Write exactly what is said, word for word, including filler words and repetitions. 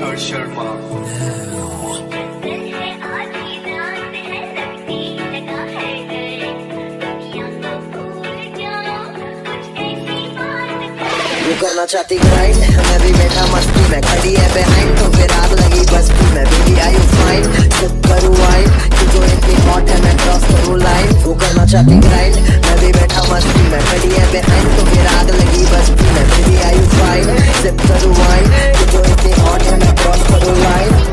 हर्ष शर्मा। वो करना चाहती ग्राइंड, मैं भी बैठा मस्ती में, खड़ी है बिहाइंड तो फिर आग लगी बस्ती में। Baby I you fine, sip करूँ वाइन, तू जो इतनी हॉट है मैं क्रॉस करूँ लाइन। वो करना चाहती ग्राइंड, मैं भी बैठा मस्ती में, खड़ी है बिहाइंड तो फिर आग लगी बस्ती में। Baby I you fine, sip करूँ वाइन, तू जो इतनी हॉट है मैं क्रॉस करूँ लाइन।